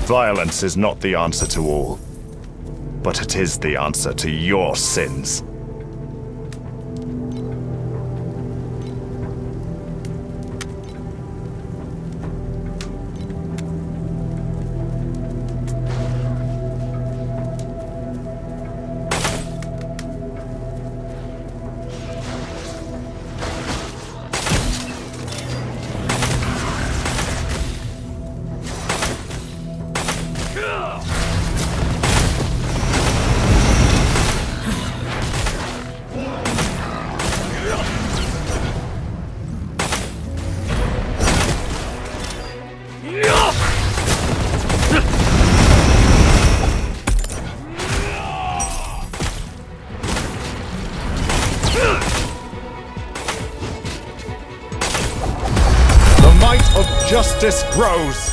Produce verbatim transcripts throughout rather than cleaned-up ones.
Violence is not the answer to all, but it is the answer to your sins. Justice grows.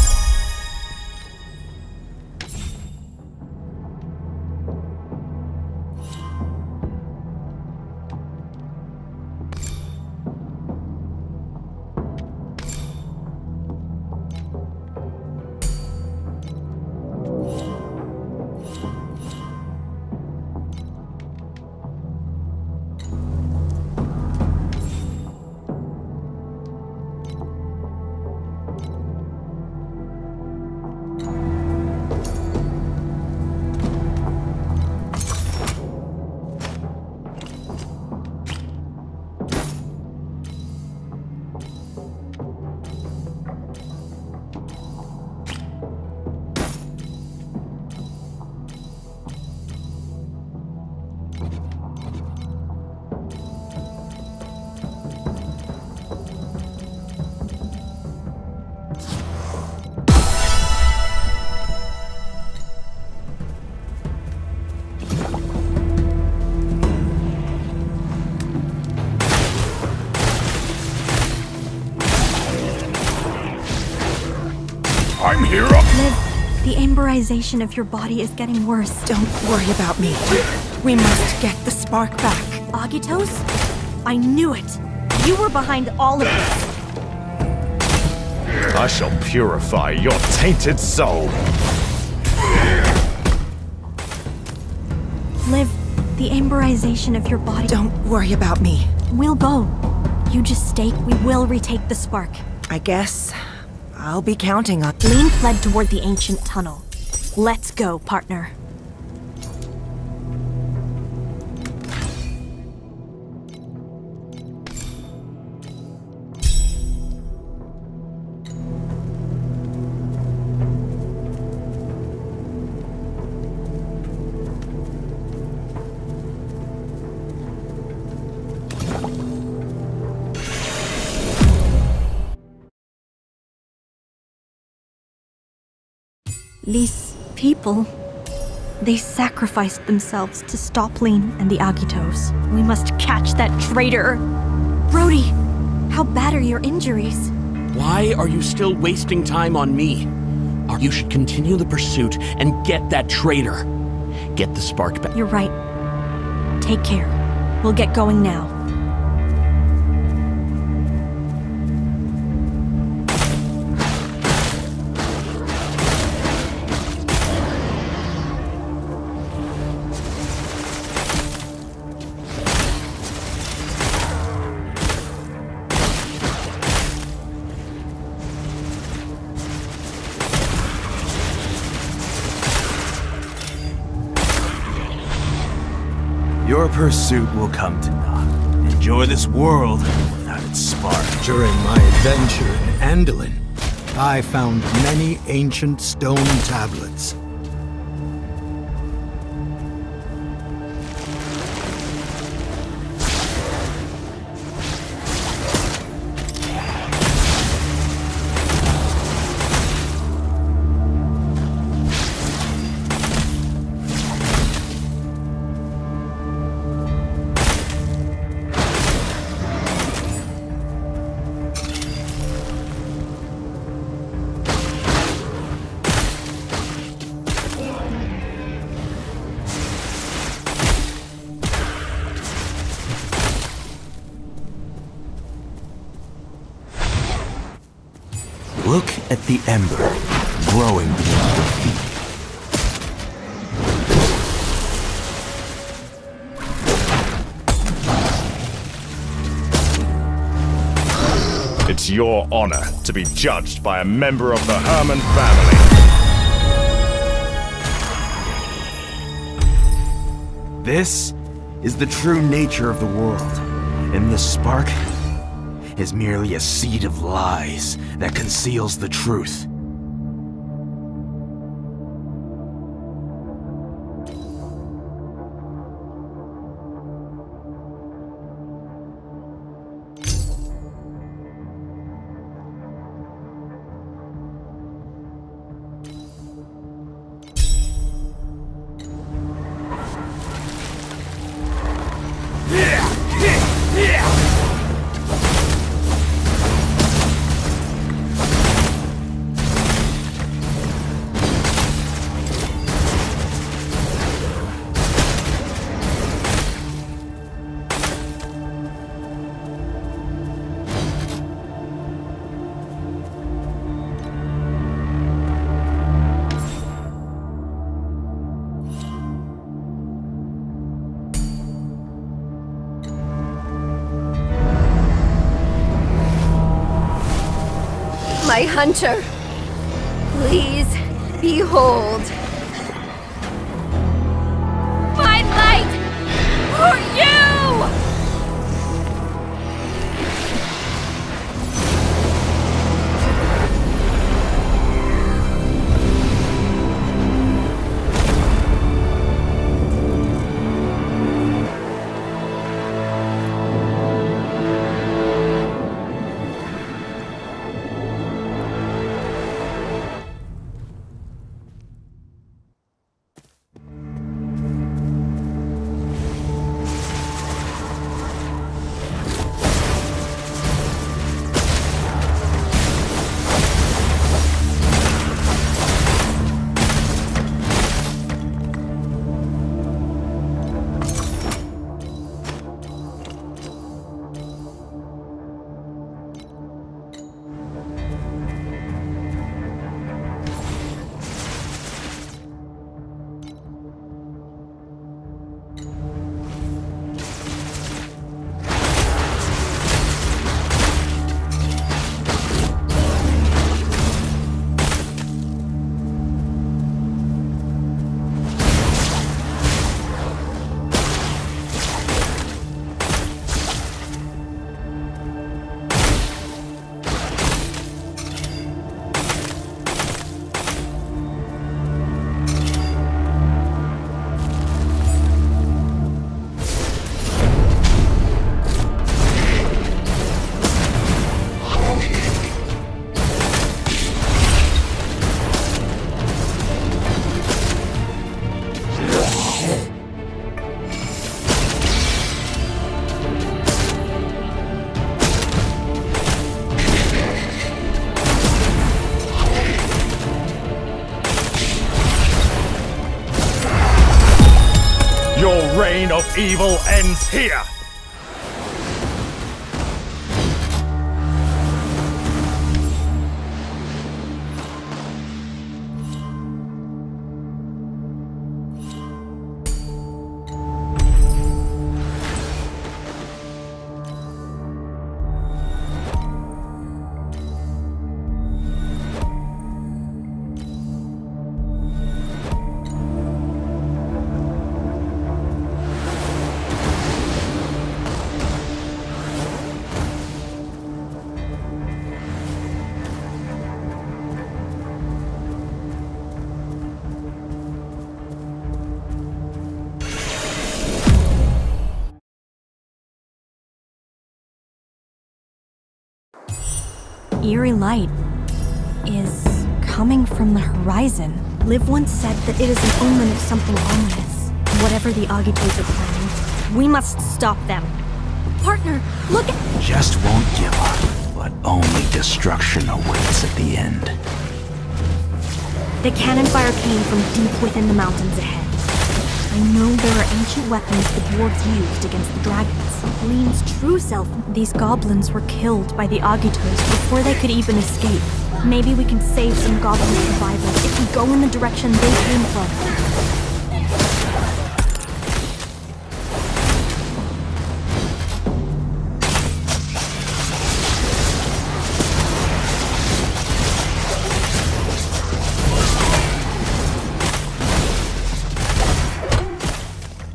I'm here. Liv, the amberization of your body is getting worse. Don't worry about me. We must get the spark back. Agitos? I knew it. You were behind all of this. I shall purify your tainted soul. Liv, the amberization of your body... Don't worry about me. We'll go. You just stay. We will retake the spark. I guess I'll be counting on... Lean fled toward the ancient tunnel. Let's go, partner. These people, they sacrificed themselves to stop Lean and the Agitos. We must catch that traitor! Brody, how bad are your injuries? Why are you still wasting time on me? You should continue the pursuit and get that traitor. Get the spark back. You're right. Take care. We'll get going now. Your pursuit will come to naught. Enjoy this world without its spark. During my adventure in Andalin, I found many ancient stone tablets. Look at the ember. growing beneath your feet. It's your honor to be judged by a member of the Herman family. This is the true nature of the world, and this spark is merely a seed of lies that conceals the truth. My hunter, please behold. My light for you! Your reign of evil ends here! Eerie light is coming from the horizon. Liv once said that it is an omen of something ominous. Whatever the Agitos are planning, we must stop them. Partner, look at— Just won't give up, but only destruction awaits at the end. The cannon fire came from deep within the mountains ahead. I know there are ancient weapons the dwarves used against the dragons. Lean's true self— These goblins were killed by the Agitos before they could even escape. Maybe we can save some goblin survivors if we go in the direction they came from.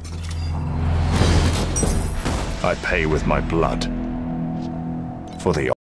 I pay with my blood for the